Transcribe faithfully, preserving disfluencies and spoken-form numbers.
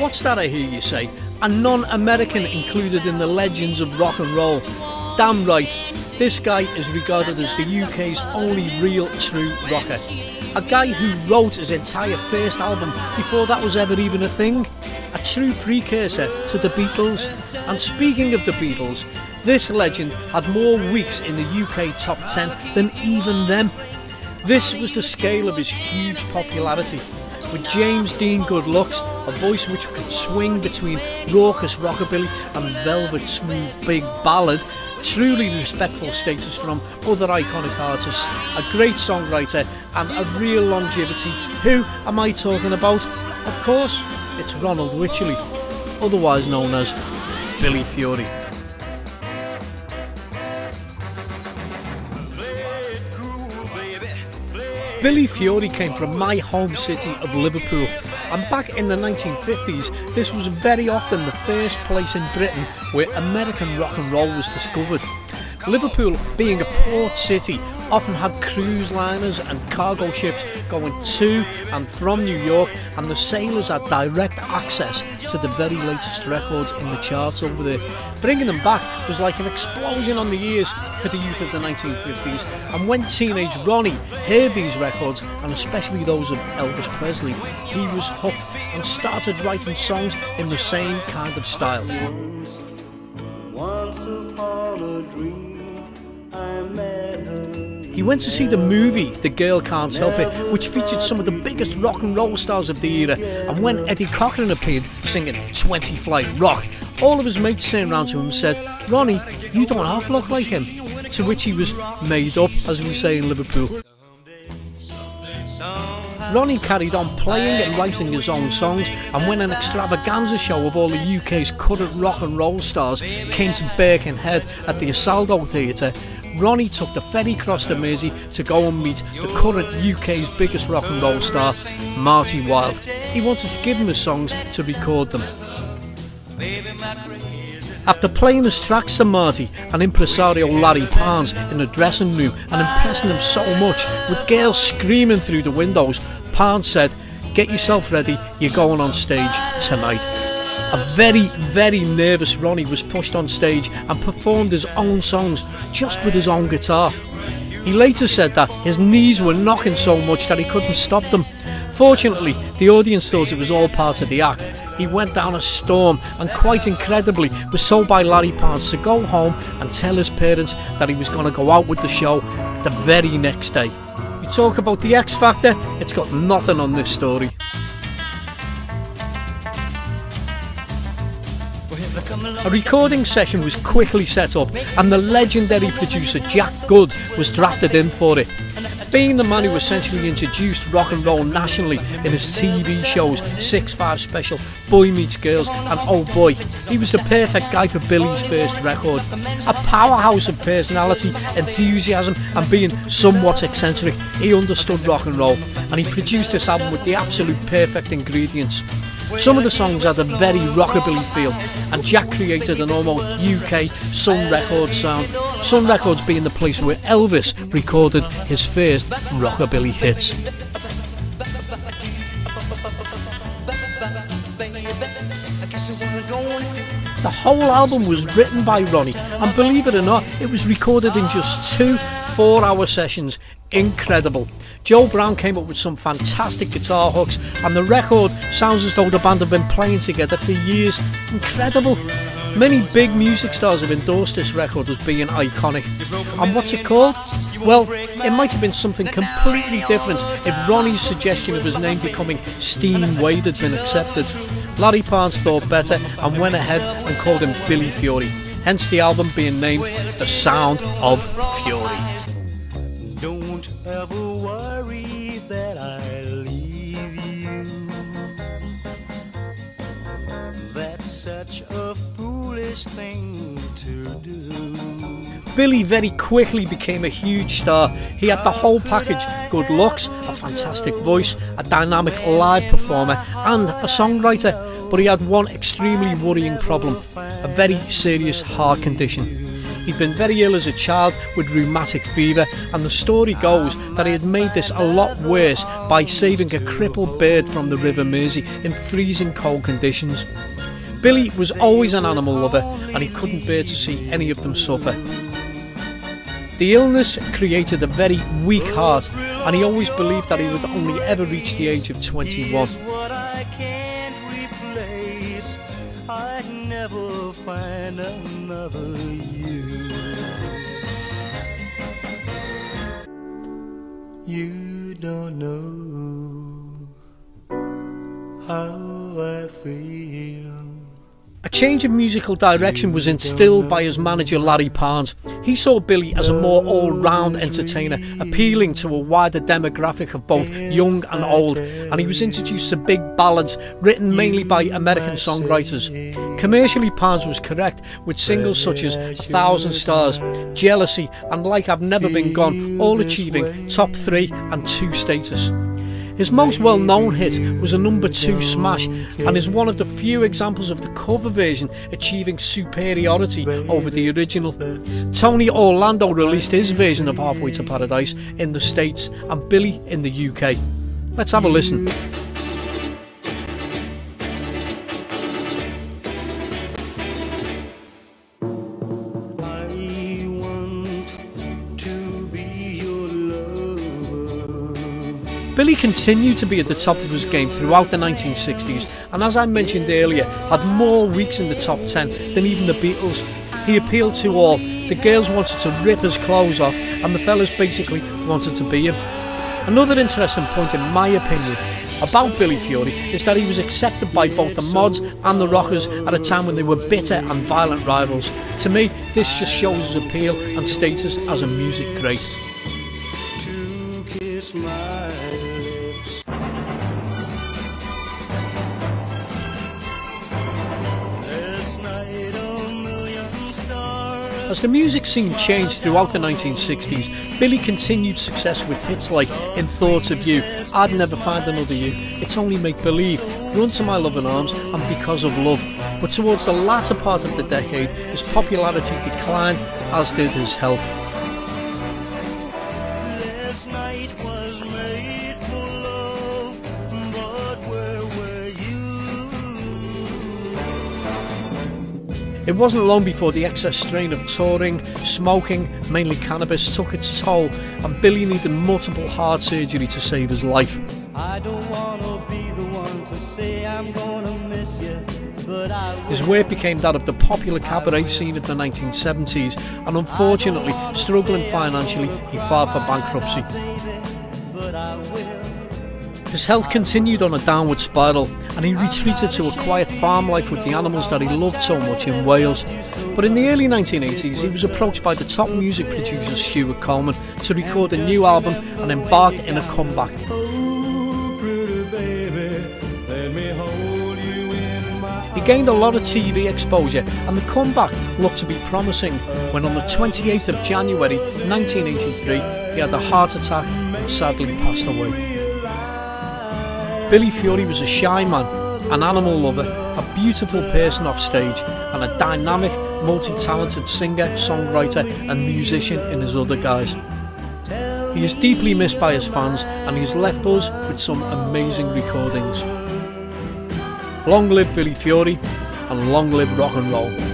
What's that I hear you say? A non-American included in the legends of rock and roll? Damn right, this guy is regarded as the U K's only real true rocker. A guy who wrote his entire first album before that was ever even a thing. A true precursor to the Beatles. And speaking of the Beatles, this legend had more weeks in the U K top ten than even them. This was the scale of his huge popularity. With James Dean good looks, a voice which could swing between raucous rockabilly and velvet smooth big ballad, truly respectful status from other iconic artists, a great songwriter and a real longevity. Who am I talking about? Of course, it's Ronald Wycherley, otherwise known as Billy Fury. Billy Fury came from my home city of Liverpool, and back in the nineteen fifties this was very often the first place in Britain where American rock and roll was discovered. Liverpool, being a port city, often had cruise liners and cargo ships going to and from New York, and the sailors had direct access to the very latest records in the charts over there. Bringing them back was like an explosion on the ears for the youth of the nineteen fifties, and when teenage Ronnie heard these records, and especially those of Elvis Presley, he was hooked and started writing songs in the same kind of style. Once upon a dream, he went to see the movie The Girl Can't Help It, which featured some of the biggest rock and roll stars of the era, and when Eddie Cochran appeared singing twenty Flight Rock, all of his mates turned around to him and said, "Ronnie, you don't half look like him," to which he was made up, as we say in Liverpool. Ronnie carried on playing and writing his own songs, and when an extravaganza show of all the U K's current rock and roll stars came to Birkenhead at the Essaldo Theatre, Ronnie took the Ferry Cross the Mersey to go and meet the current U K's biggest rock and roll star, Marty Wilde. He wanted to give him his songs to record them. After playing his tracks to Marty and impresario Larry Parnes in the dressing room and impressing him so much, with girls screaming through the windows, Parnes said, "Get yourself ready, you're going on stage tonight." A very, very nervous Ronnie was pushed on stage and performed his own songs just with his own guitar. He later said that his knees were knocking so much that he couldn't stop them. Fortunately, the audience thought it was all part of the act. He went down a storm and, quite incredibly, was told by Larry Parnes to go home and tell his parents that he was going to go out with the show the very next day. You talk about the X Factor, it's got nothing on this story. A recording session was quickly set up, and the legendary producer Jack Good was drafted in for it. Being the man who essentially introduced rock and roll nationally in his T V shows six five Special, Boy Meets Girls and Oh Boy, he was the perfect guy for Billy's first record. A powerhouse of personality, enthusiasm and being somewhat eccentric, he understood rock and roll, and he produced this album with the absolute perfect ingredients. Some of the songs had a very rockabilly feel, and Jack created an almost U K Sun Records sound, Sun Records being the place where Elvis recorded his first rockabilly hits. The whole album was written by Ronnie, and believe it or not, it was recorded in just two four-hour sessions. Incredible. Joe Brown came up with some fantastic guitar hooks, and the record sounds as though the band have been playing together for years. Incredible. Many big music stars have endorsed this record as being iconic. And what's it called? Well, it might have been something completely different if Ronnie's suggestion of his name becoming Steam Wade had been accepted. Larry Parnes thought better and went ahead and called him Billy Fury, hence the album being named The Sound of Fury. Don't ever worry that I leave you. That's such a foolish thing to do. Billy very quickly became a huge star. He had the whole package: good looks, a fantastic voice, a dynamic live performer and a songwriter. But he had one extremely worrying problem, a very serious heart condition. He'd been very ill as a child with rheumatic fever, and the story goes that he had made this a lot worse by saving a crippled bird from the River Mersey in freezing cold conditions. Billy was always an animal lover, and he couldn't bear to see any of them suffer. The illness created a very weak heart, and he always believed that he would only ever reach the age of twenty-one. Find another you. You don't know how I feel. A change of musical direction was instilled by his manager Larry Parnes. He saw Billy as a more all-round entertainer, appealing to a wider demographic of both young and old, and he was introduced to big ballads written mainly by American songwriters. Commercially, Parnes was correct, with singles such as A Thousand Stars, Jealousy and Like I've Never Been Gone all achieving top three and two status. His most well-known hit was a number two smash, and is one of the few examples of the cover version achieving superiority over the original. Tony Orlando released his version of Halfway to Paradise in the States and Billy in the U K. Let's have a listen. Billy continued to be at the top of his game throughout the nineteen sixties, and as I mentioned earlier, had more weeks in the top ten than even the Beatles. He appealed to all. The girls wanted to rip his clothes off, and the fellas basically wanted to be him. Another interesting point in my opinion about Billy Fury is that he was accepted by both the mods and the rockers at a time when they were bitter and violent rivals. To me, this just shows his appeal and status as a music great. To kiss my lips. Last night a million stars. As the music scene changed throughout the nineteen sixties, Billy continued success with hits like In Thoughts of You, I'd Never Find Another You, It's Only Make Believe, Run to My Loving Arms and Because of Love. But towards the latter part of the decade, his popularity declined, as did his health. Last night was made for love, but where were you? It wasn't long before the excess strain of touring, smoking, mainly cannabis, took its toll, and Billy needed multiple heart surgery to save his life. I don't wanna be the one to say I'm gonna miss you, but I will. His work became that of the popular cabaret scene of the nineteen seventies, and unfortunately, struggling financially, he filed for bankruptcy. But I will. His health continued on a downward spiral, and he retreated to a quiet farm life with the animals that he loved so much in Wales. But in the early nineteen eighties, he was approached by the top music producer Stuart Coleman to record a new album and embarked in a comeback. Oh, pretty baby, let me hold you in my. He gained a lot of T V exposure, and the comeback looked to be promising when on the twenty-eighth of January nineteen eighty-three he had a heart attack and sadly passed away. Billy Fury was a shy man, an animal lover, a beautiful person off stage, and a dynamic, multi-talented singer, songwriter and musician in his other guise. He is deeply missed by his fans, and he's left us with some amazing recordings. Long live Billy Fury, and long live rock and roll.